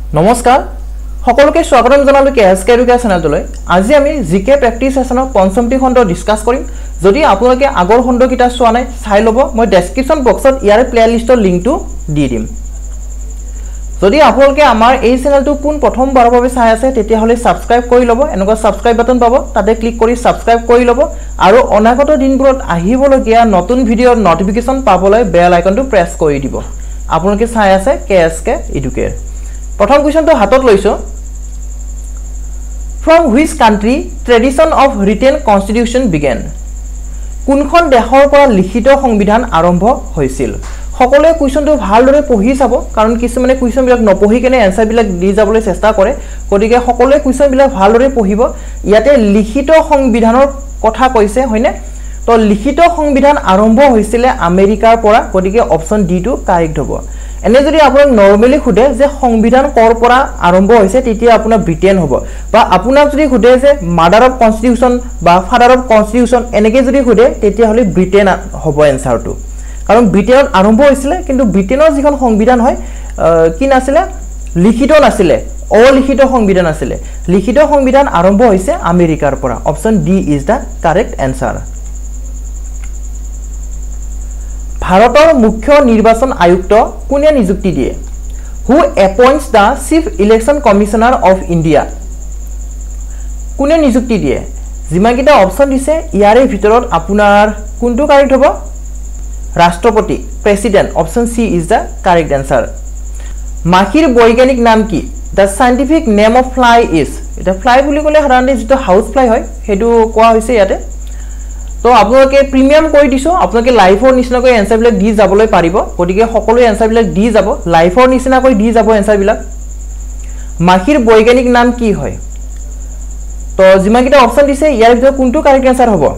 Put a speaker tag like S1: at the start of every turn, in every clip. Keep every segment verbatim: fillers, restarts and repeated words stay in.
S1: নমস্কাৰ সকলোকে স্বাগতম জনালো কে এছ কে এডুকেশ্যন চেনেলটোলৈ আজি আমি জিকে প্ৰেক্টিছ সেশনৰ পঞ্চমটি খণ্ড ডিসকাস কৰিম যদি আপোনালোকে আগৰ খণ্ডকিটা চোৱা নাই চাই লব মই ডেসক্ৰিপচন বক্সত ইয়াৰ প্লেলিষ্টৰ লিংকটো দি দিম যদি আপোনালোকে আমাৰ এই চেনেলটো পোন প্ৰথমবাৰৰ বাবে চাই আছে তেতিয়া হলে সাবস্ক্ৰাইব কৰি লব এনেকুৱা সাবস্ক্ৰাইব বাটন পাব তাতে ক্লিক কৰি সাবস্ক্ৰাইব কৰি লব আৰু অনাগত দিনবোৰত আহিবলগীয়া নতুন ভিডিঅ'ৰ নটিফিকেশন পাবলৈ বেল আইকনটো প্ৰেছ কৰি দিব আপোনালোকে চাই আছে কে এছ কে এডুকেট প্ৰথম কোৱেশ্চনটো হাতত লৈছো From which country tradition of written constitution began? কোনখন দেশৰ পৰা লিখিত সংবিধান আৰম্ভ হৈছিল সকলোৱে কোৱেশ্চনটো ভালদৰে পঢ়ি চাব কাৰণ কিছুমানে কোৱেশ্চন বিলাক নপঢ়ি কেনে আনসাৰ বিলাক দি যাবলৈ চেষ্টা কৰে গতিকে সকলোৱে কোৱেশ্চন বিলাক ভালদৰে পঢ়িব ইয়াতে লিখিত সংবিধানৰ কথা কৈছে হয়নে তো লিখিত সংবিধান আৰম্ভ হৈছিল আমেৰিকাৰ পৰা গতিকে অপচন ডি টো কাৰেক্ট হ'ব এনে যদি আপোনাক নৰমালি খুদে যে সংবিধান কৰ পৰা আৰম্ভ হৈছে তেতিয়া আপোনাৰ ব্ৰিটেন হ'ব বা আপোনাক যদি খুদে যে মাদাৰ অফ কনস্টিটিউশন বা ফাদাৰ অফ কনস্টিটিউশন এনেকে যদি খুদে তেতিয়া হলে ব্ৰিটেন হ'ব এনসাৰটো কাৰণ ব্ৰিটেনত আৰম্ভ হৈছিল কিন্তু ব্ৰিটেনৰ যিখন সংবিধান হয় কি নাছিলে লিখিত নাছিলে অলিখিত সংবিধান আছিলে লিখিত সংবিধান আৰম্ভ হৈছে আমেৰিকাৰ পৰা option D is the correct answer ভাৰতৰ মুখ্য নিৰ্বাচন আয়ুক্ত কোনে নিযুক্তি দিয়ে who appoints the chief election commissioner of India কোনে নিযুক্তি দিয়ে জিমাগিটা অপচন দিছে ইয়াৰে ভিতৰত আপোনাৰ কোনটো কাৰেক্ট হ'ব ৰাষ্ট্ৰপতি president option C is the correct answer মাখিৰ বৈজ্ঞানিক নাম কি the scientific name of fly is এটা ফ্লাই বুলি ক'লে সাধাৰণতে যেটো হাউস ফ্লাই হয় হেতু কোৱা হৈছে ইয়াতে তো আপোনালোকে প্ৰিমিয়াম কৰি দিছো আপোনালোকে লাইভৰ নিচিনাকৈ এনসাৰ বিলাক দি যাবলৈ পাৰিব গতিকে সকলো এনসাৰ বিলাক দি যাব লাইভৰ নিচিনাকৈ দি যাব এনসাৰ বিলাক মাখিৰ বৈজ্ঞানিক নাম কি হয় তো জিমাগিটা অপচন দিছে ইয়াৰ ভিতৰত কোনটো কাৰেক্ট আনসাৰ হ'ব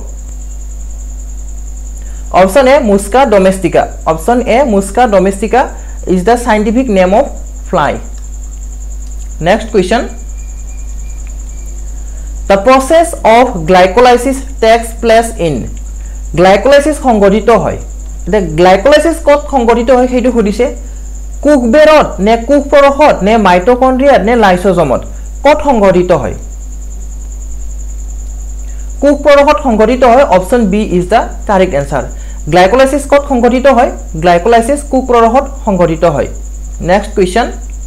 S1: option A Musca domestica option A Musca domestica is the scientific name of fly next question The process of glycolysis takes place in glycolysis সংঘটিত হয় এটা glycolysis কত সংঘটিত হয় হেতু খুদিছে কুকবেৰত নে কুক পৰখত নে মাইটোকন্ড্ৰিয়াত নে লাইসোজমত কত সংঘটিত হয় কুক পৰখত সংঘটিত হয় option B is the correct answer glycolysis কত সংঘটিত হয় গ্লাইকোলাইসিস কুক পৰখত সংঘটিত হয় next question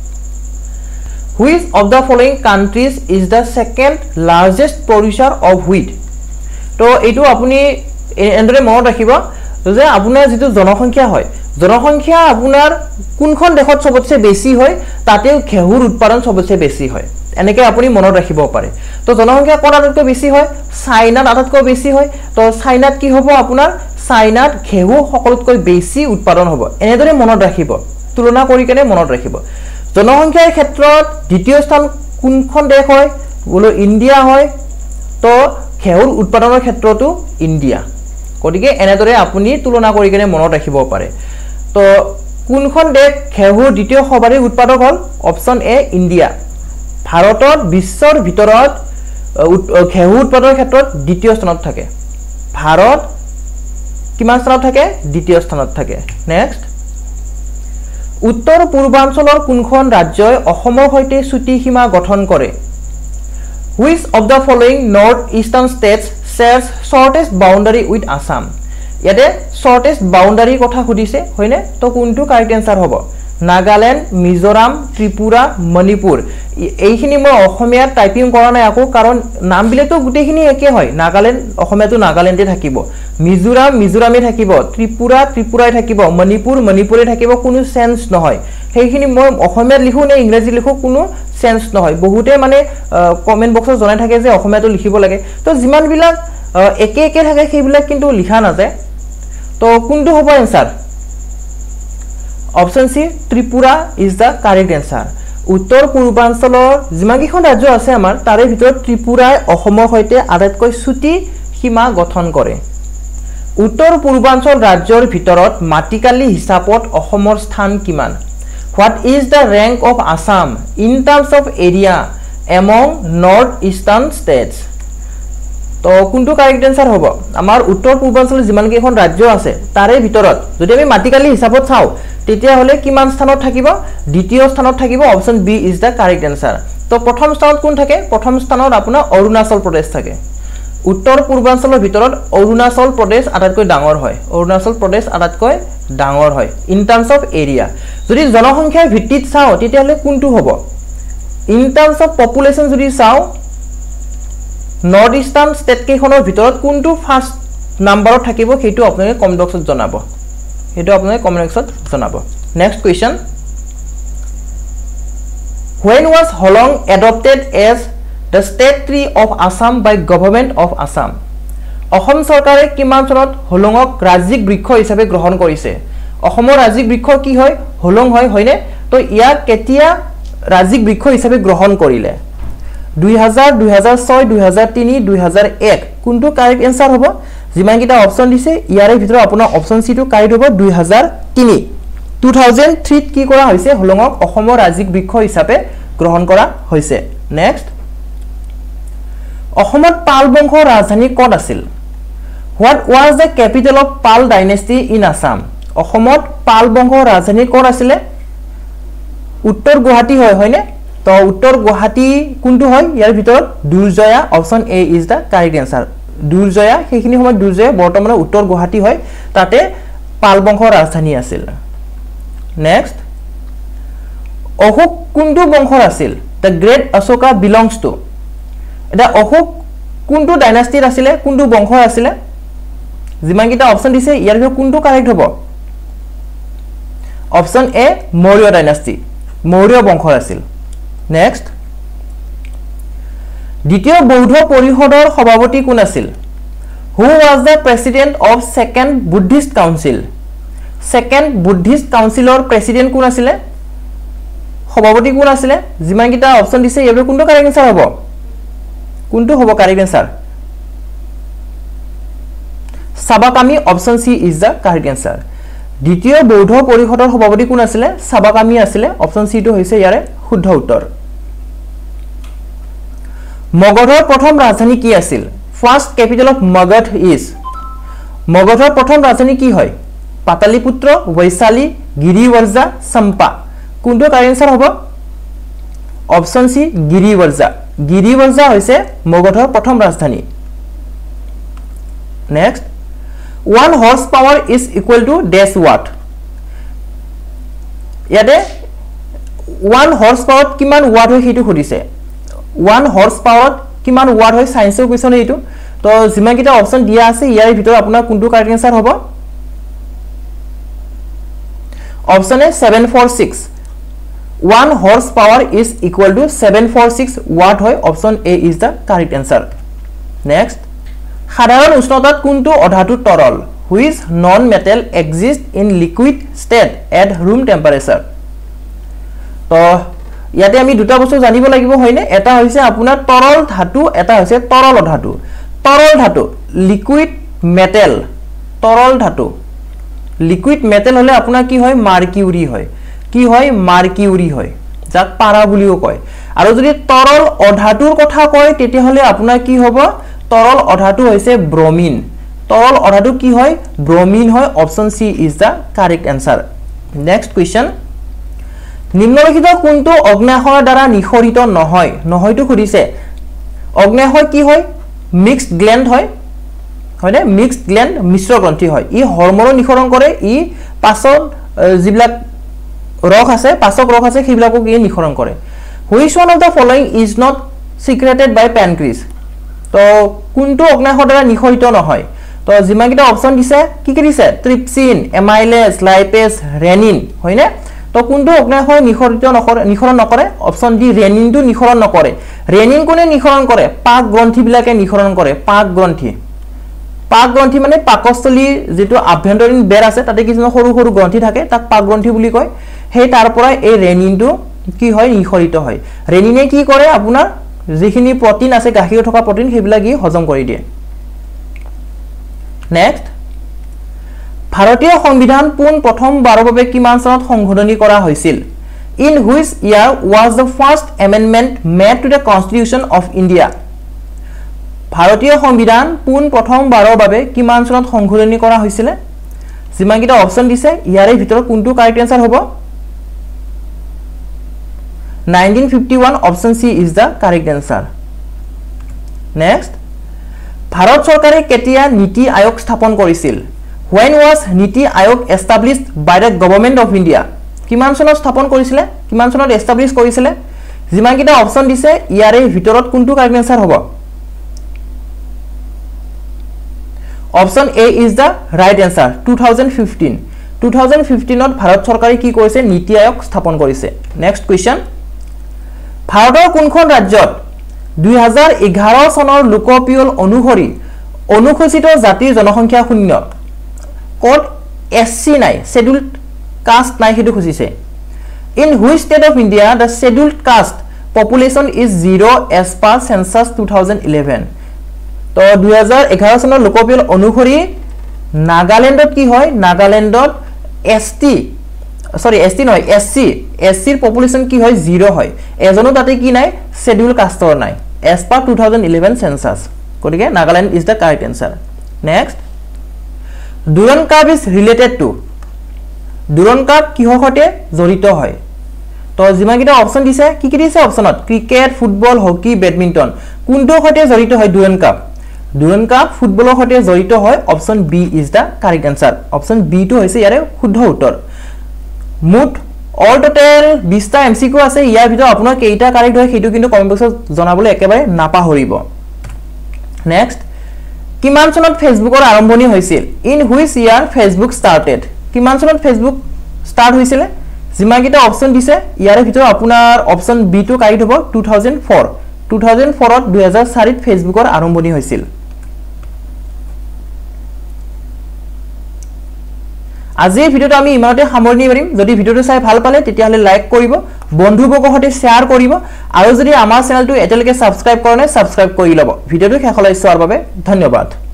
S1: Which of the following countries is the second largest producer of wheat? তো এটো আপুনি এন্ডৰে মনত ৰাখিব যে আপোনাৰ যেটো জনসংখ্যা হয় জনসংখ্যা আপোনাৰ কোনখন দেশত সবতছে বেছি হয় তাতেও ঘেহুৰ উৎপাদন সবতছে বেছি হয় এনেকে আপুনি মনত ৰাখিব পাৰে তো জনসংখ্যা কোন আটাতকৈ বেছি হয় চাইনাত আটাতকৈ বেছি হয় তো চাইনাত কি হ'ব আপোনাৰ চাইনাত ঘেহু সকলোতকৈ বেছি উৎপাদন হ'ব এনেদৰে মনত ৰাখিব তুলনা কৰি কেনে মনত ৰাখিব জনসংখ্যাৰ ক্ষেত্ৰত দ্বিতীয় স্থান কোনখন দেশ হয় বলো ইন্ডিয়া হয় তো ঘেহুৰ উৎপাদনৰ ক্ষেত্ৰতো ইন্ডিয়া গতিকে এনেদৰে আপুনি তুলনা কৰি কেনে মনত ৰাখিব পাৰে তো কোনখন দেশ ঘেহুৰ দ্বিতীয় সৰ্বাধিক উৎপাদক হল অপচন এ ইন্ডিয়া ভাৰতত বিশ্বৰ ভিতৰত ঘেহু উৎপাদনৰ ক্ষেত্ৰত দ্বিতীয় স্থানত থাকে ভাৰত কিমান স্থানত থাকে দ্বিতীয় স্থানত থাকে নেক্সট উত্তৰ পূৰ্বাঞ্চলৰ কোনখন ৰাজ্যই অসমৰ সৈতে চুটি সীমা গঠন কৰে Which of the following north eastern states shares shortest boundary with Assam ইয়াতে shortest boundary কথা খুদিছে হয়নে তো কোনটো কাৰেক্ট আনসাৰ হ'ব নাগাল্যান্ড মিজোৰাম ত্ৰিপুৰা মণিপুৰ এইখিনি মই অসমীয়া টাইপিং কৰা নাই আকো কাৰণ নাম বিলাকটো গুটেখিনি একে হয় নাগাল্যান্ড অসমীয়াটো নাগাল্যান্ডে থাকিব মিজোৰাম মিজোৰামে থাকিব ত্ৰিপুৰা ত্ৰিপুৰাই থাকিব মণিপুৰ মণিপুৰে থাকিব কোনো সেন্স নহয় সেইখিনি মই অসমীয়াত লিখো নে ইংৰাজী লিখো কোনো সেন্স নহয় বহুতে মানে কমেন্ট বক্সত জনাই থাকে যে অসমীয়াটো লিখিব লাগে তো যিমান বিলাক একে একে থাকে সেইবিলাক কিন্তু লিখা নাযায় তো কোনটো হ'ব answer option C Tripura is the correct answer উত্তৰ পূৰ্বাঞ্চলৰ যিমানকিখন ৰাজ্য আছে আমাৰ তাৰে ভিতৰত ত্ৰিপুৰাই অসমৰ সৈতে আটাইতকৈ চুটি সীমা গঠন কৰে উত্তৰ পূৰ্বাঞ্চল ৰাজ্যৰ ভিতৰত মাটিকালি হিচাপত অসমৰ স্থান কিমান What is the rank of Assam in terms of area among north eastern states তো কোনটো কারেক্ট आंसर হ'ব আমাৰ উত্তৰ পূৰ্বাঞ্চলৰ যিমান কেইখন ৰাজ্য আছে তাৰে ভিতৰত যদি আমি মাটিকালি হিচাপত চাও তেতিয়া হলে কিমান স্থানত থাকিব দ্বিতীয় স্থানত থাকিব option B is the correct answer তো প্ৰথম স্থানত কোন থাকে প্ৰথম স্থানত আপোনাৰ অৰুণাচল প্ৰদেশ থাকে উত্তৰ পূৰ্বাঞ্চলৰ ভিতৰত অৰুণাচল প্ৰদেশ আটাইতকৈ ডাঙৰ হয় অৰুণাচল প্ৰদেশ আটাইতকৈ ডাঙৰ হয় ইন টাৰ্মছ অফ এৰিয়া যদি জনসংখ্যাৰ ভিত্তিত চাও তেতিয়া হলে কোনটো হ'ব ইন টাৰ্মছ অফ পপুলেশন যদি চাও নৰ্থ ইষ্টাৰ্ণ ষ্টেট কেইখনৰ ভিতৰত কোনটো ফাৰ্স্ট নাম্বাৰত থাকিব সেইটো আপোনালোকে কমেন্ট বক্সত জনাব সেইটো আপোনালোকে কমেন্ট বক্সত জনাব next question When was Holong adopted as the state tree of Assam by government of Assam? Assam চৰকাৰে কিমান চনত হলংক ৰাজ্যিক বৃক্ষ হিচাপে গ্ৰহণ কৰিছে অসমৰ ৰাজ্যিক বৃক্ষ কি হয় হলং হয় হয়নে তো ইয়াক কেতিয়া ৰাজ্যিক বৃক্ষ হিচাপে গ্ৰহণ কৰিলে দুই হাজাৰ দুই হাজাৰ ছয় দুই হাজাৰ তিনি দুই হাজাৰ এক কোনটো কারেক্ট आंसर হ'ব যিমান কিটা অপচন দিছে ইয়াৰে ভিতৰত আপোনাৰ অপচন সি টো কারেক্ট হ'ব দুই হাজাৰ তিনি দুই হাজাৰ তিন কি কৰা হৈছে হলংক অসমৰ ৰাজ্যিক বৃক্ষ হিচাপে গ্ৰহণ কৰা হৈছে নেক্সট অসমত পাল বংশৰ ৰাজধানী ক'ত আছিল What was the capital of Pal dynasty in Assam? অসমত পাল বংশৰ ৰাজধানী ক'ত আছিল উত্তৰ গুৱাহাটী হয় হয়নে তো উত্তৰ গুৱাহাটী কোনটো হয় ইয়াৰ ভিতৰত Durjaya option A is the correct answer Durjaya সেইখিনি সময় দুৰ্জয়া বৰ্তমানৰ উত্তৰ গুৱাহাটী হয় তাতে পাল বংশৰ ৰাজধানী আছিল নেক্সট অশোক কোনটো বংশৰ আছিল the great ashoka belongs to এটা অশোক কোনটো ডাইনাষ্টিৰ আছিল কোনটো বংশৰ আছিল যিমান কিটা অপচন দিছে ইয়াৰ ভিতৰত কোনটো কারেক্ট হ'ব option A Maurya dynasty Maurya বংশৰ আছিল নেক্সট দ্বিতীয় বৌদ্ধ পৰিষদৰ সভাপতি কোন আছিল who was the president of second buddhist council second buddhist councilৰ প্ৰেসিডেন্ট কোন আছিল সভাপতি কোন আছিল যিমান কিটা অপচন দিছে ইয়াৰ কোনটো কারেক্ট आंसर হ'ব কোনটো হ'ব correct answer Sabakami option C is the correct answer দ্বিতীয় বৌদ্ধ পৰিষদৰ সভাপতি কোন আছিল সাবাকামি আছিল অপচন সি টো হৈছে ইয়াৰে শুদ্ধ উত্তৰ মগধৰ প্ৰথম ৰাজধানী কি আছিল first capital of Magadha is মগধৰ প্ৰথম ৰাজধানী কি হয় পাটালিপুত্ৰ বৈশালী গিৰিবৰ্জা চম্পা কোনটো কারেক্ট आंसर হ'ব অপচন সি গিৰিবৰ্জা গিৰিবৰ্জা হৈছে মগধৰ প্ৰথম ৰাজধানী next one horsepower is equal to dash watt ইয়াতে one horsepower কিমান watt হয় হেতু খুদিছে one horsepower কিমান watt হয় সায়েন্সৰ কোৱেশ্চন এইটো তো যিমান কিটা অপচন দিয়া আছে ইয়াৰ ভিতৰত আপোনাৰ কোনটো কারেক্ট आंसर হ'ব option A seven forty-six one horsepower is equal to seven forty-six watt হয় option A is the correct answer next সাধাৰণ উষ্ণতাত কোনটো অধাতু তৰল which non metal exist in liquid state at room temperature তো ইয়াতে আমি দুটা বস্তু জানিব লাগিব হয়নে এটা হৈছে আপোনাৰ তৰল ধাতু এটা হৈছে তৰল ধাতু তৰল ধাতু লিকুইড মেটেল তৰল ধাতু লিকুইড মেটেল হলে আপোনাৰ কি হয় মাৰ্কিউৰি হয় কি হয় মাৰ্কিউৰি হয় যাক পাৰা বুলিও কয় আৰু যদি তৰল অধাতুৰ কথা কয় তেতিয়া হলে আপোনাৰ কি হ'ব তৰল অধাতু হৈছে ব্ৰোমিন তৰল অধাতু কি হয় ব্ৰোমিন হয় option C is the correct answer next question নিম্নলিখিত কোনটো অগ্ন্যাশয়ৰ দ্বাৰা নিখৰিত নহয় নহয়টো খুদিছে অগ্ন্যাশয় কি হয় মিক্সড গ্ল্যান্ড হয় হয়নে মিক্সড গ্ল্যান্ড মিশ্ৰ গ্ৰন্থি হয় ই হৰমোন নিখৰণ কৰে ই পাছত জিবিলাক ৰখ আছে পাছক ৰখ আছে সেইবিলাকো কি নিখৰণ কৰে which one of the following is not secreted by pancreas তো কোনটো অগ্ন্যাশয়ৰ দ্বাৰা নিখৰিত নহয় তো যিমান কিটা অপচন দিছে কি কি দিছে ট্ৰিপসিন এমাইলেজ লাইপেজ ৰেনিন হয়নে তো কোনটো অগ্ন্যাশয় নিখৰিত নকৰে নিখৰণ নকৰে অপচন ডি ৰেনিনটো নিখৰণ নকৰে ৰেনিন কোনে নিখৰণ কৰে পাক গ্ৰন্থি বিলাকে নিখৰণ কৰে পাক গ্ৰন্থি পাক গ্ৰন্থি মানে পাকস্থলী যেটো আভ্যন্তৰীণ বেৰ আছে তাতে কিছু সৰু সৰু গ্ৰন্থি থাকে তাক পাক গ্ৰন্থি বুলি কয় সেই তাৰ পৰা এই ৰেনিনটো কি হয় নিখৰিত হয় ৰেনিনে কি কৰে আপোনাৰ যিখিনি প্ৰটিন আছে গাখীৰত থকা প্ৰটিন সেইবিলাকি হজম কৰি দিয়ে নেক্সট ভাৰতীয় সংবিধান পুন প্ৰথম বাৰৰ বাবে কিমান চনত সংশোধনী কৰা হৈছিল in which year was the first amendment made to the constitution of india ভাৰতীয় সংবিধান পোন প্ৰথমবাৰৰ বাবে কিমান চনত সংশোধনী কৰা হৈছিল যিমানকিটা অপচন দিছে ইয়াৰে ভিতৰত কোনটো কাৰেক্ট আনসাৰ হ'ব nineteen fifty-one option C is the correct answer next Bharat চৰকাৰে কেতিয়া নীতি আয়োগ স্থাপন কৰিছিল when was নীতি আয়োগ established by the government of India কিমান চনত স্থাপন কৰিছিল কিমান চনত এস্টাবলিশ কৰিছিল যিমানকিটা অপচন দিছে ইয়াৰে ভিতৰত কোনটো কাৰেক্ট আনসাৰ হ'ব Option A is the right answer twenty fifteen twenty fifteen ত ভাৰত চৰকাৰে কি কৰিছে নীতি আয়োগ স্থাপন কৰিছে next question ভাৰতৰ কোনখন ৰাজ্যত দুই হাজাৰ এঘাৰ চনৰ লোকপিয়ল অনুসৰি অনুসূচিত জাতিৰ জনসংখ্যা শূন্য কোড এসসি নাই scheduled caste নাই হেতু খুজিছে in which state of India the scheduled caste population is zero as per census twenty eleven তো দুই হাজাৰ এঘাৰ চনৰ লোকপিয়ল অনুসৰি নাগালেণ্ডত কি হয় নাগালেণ্ডত এসটি সরি এসটি নহয় এসসি এসসিৰ পপুলেশন কি হয় জিরো হয় এজনো তাতে কি নাই শিডিউল কাষ্টৰ নাই as per twenty eleven census গতিকে Nagaland is the correct answer next Durand cup is related to Durand cup কিহৰ সৈতে জড়িত হয় তো যিমানকিটা অপচন দিছে কি কি দিছে অপচনত ক্ৰিকেট ফুটবল হকি বেডমিন্টন কোনটো সৈতে জড়িত হয় ডুৰান কাপ ডুৰান কাপ ফুটবলৰ সৈতে জড়িত হয় option B is the correct answer option B টো হৈছে ইয়াৰে শুদ্ধ উত্তৰ মুঠ অল টোটাল twenty টা এমসিকিউ আছে ইয়াৰ ভিতৰত আপোনাৰ কেইটা কারেক্ট হয় হেতু কিন্তু কমেন্ট বক্সত জনাবলৈ একেবাৰে নাপাহৰিব নেক্সট কিমান চনত ফেসবুকৰ আৰম্ভণি হৈছিল in which year Facebook started কিমান চনত ফেসবুক স্টাৰ্ট হৈছিল যিমানকিটা অপচন দিছে ইয়াৰে ভিতৰত আপোনাৰ অপচন বি টো কাৰেক্ট হ'ব two thousand four two thousand four ত দুই হাজাৰ চাৰি ত ফেসবুকৰ আৰম্ভণি হৈছিল আজিৰ ভিডিওটো আমি ইমানতে সামৰণি মাৰিম যদি ভিডিওটো চাই ভাল পালে তেতিয়া হলে লাইক কৰিব বন্ধুবৰ্গৰ সৈতে শেয়াৰ কৰিব আৰু যদি আমাৰ চেনেলটো এতিয়ালৈকে সাবস্ক্ৰাইব কৰা নাই সাবস্ক্ৰাইব কৰি লব ভিডিওটো শেষলৈ চোৱাৰ বাবে ধন্যবাদ